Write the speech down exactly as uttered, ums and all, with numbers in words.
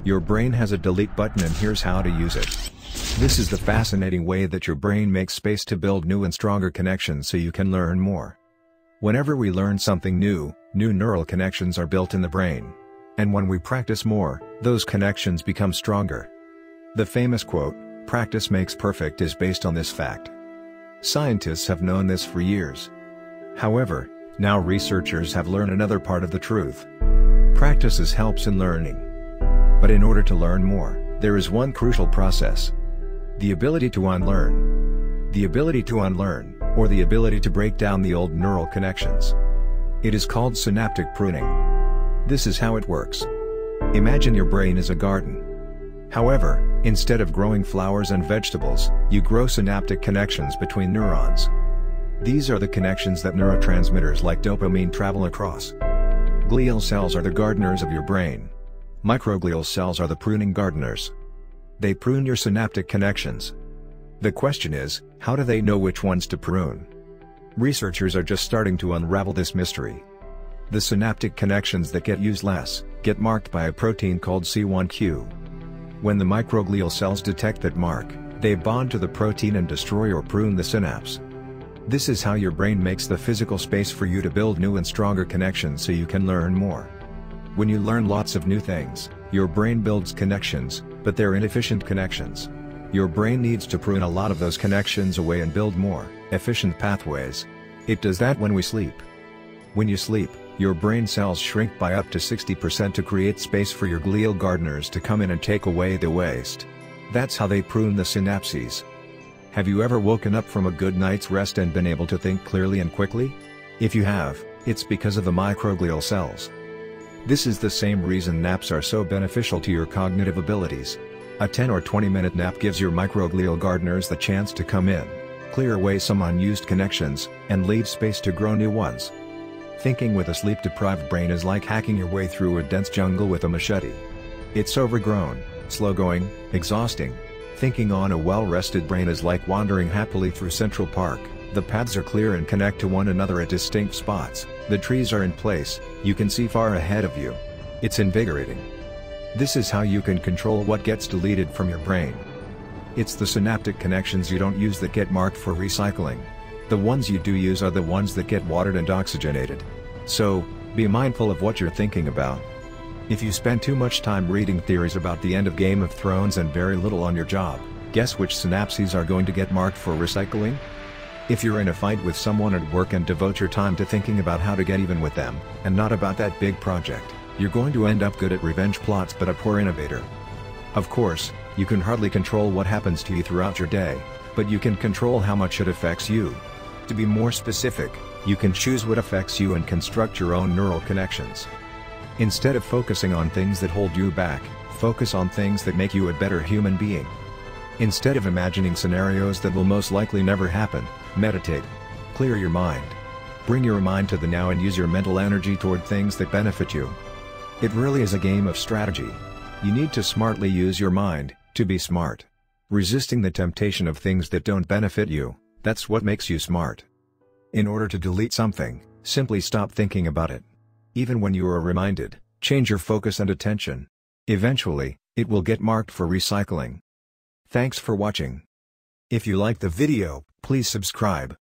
Your brain has a delete button, and here's how to use it. This is the fascinating way that your brain makes space to build new and stronger connections so you can learn more. Whenever we learn something new, new neural connections are built in the brain. And when we practice more, those connections become stronger. The famous quote, "Practice makes perfect," is based on this fact. Scientists have known this for years. However, now researchers have learned another part of the truth. Practice helps in learning. But in order to learn more, there is one crucial process. The ability to unlearn. The ability to unlearn, or the ability to break down the old neural connections. It is called synaptic pruning. This is how it works. Imagine your brain is a garden. However, instead of growing flowers and vegetables, you grow synaptic connections between neurons. These are the connections that neurotransmitters like dopamine travel across. Glial cells are the gardeners of your brain. Microglial cells are the pruning gardeners. They prune your synaptic connections. The question is, how do they know which ones to prune? Researchers are just starting to unravel this mystery. The synaptic connections that get used less, get marked by a protein called C one Q. When the microglial cells detect that mark, they bond to the protein and destroy or prune the synapse. This is how your brain makes the physical space for you to build new and stronger connections so you can learn more. When you learn lots of new things, your brain builds connections, but they're inefficient connections. Your brain needs to prune a lot of those connections away and build more efficient pathways. It does that when we sleep. When you sleep, your brain cells shrink by up to sixty percent to create space for your glial gardeners to come in and take away the waste. That's how they prune the synapses. Have you ever woken up from a good night's rest and been able to think clearly and quickly? If you have, it's because of the microglial cells. This is the same reason naps are so beneficial to your cognitive abilities. A ten or twenty minute nap gives your microglial gardeners the chance to come in, clear away some unused connections, and leave space to grow new ones. Thinking with a sleep-deprived brain is like hacking your way through a dense jungle with a machete. It's overgrown, slow-going, exhausting. Thinking on a well-rested brain is like wandering happily through Central Park. The paths are clear and connect to one another at distinct spots, the trees are in place, you can see far ahead of you. It's invigorating. This is how you can control what gets deleted from your brain. It's the synaptic connections you don't use that get marked for recycling. The ones you do use are the ones that get watered and oxygenated. So, be mindful of what you're thinking about. If you spend too much time reading theories about the end of Game of Thrones and very little on your job, guess which synapses are going to get marked for recycling? If you're in a fight with someone at work and devote your time to thinking about how to get even with them, and not about that big project, you're going to end up good at revenge plots but a poor innovator. Of course, you can hardly control what happens to you throughout your day, but you can control how much it affects you. To be more specific, you can choose what affects you and construct your own neural connections. Instead of focusing on things that hold you back, focus on things that make you a better human being. Instead of imagining scenarios that will most likely never happen, meditate. Clear your mind. Bring your mind to the now and use your mental energy toward things that benefit you. It really is a game of strategy. You need to smartly use your mind, to be smart. Resisting the temptation of things that don't benefit you, that's what makes you smart. In order to delete something, simply stop thinking about it. Even when you are reminded, change your focus and attention. Eventually, it will get marked for recycling. Thanks for watching. If you liked the video, please subscribe.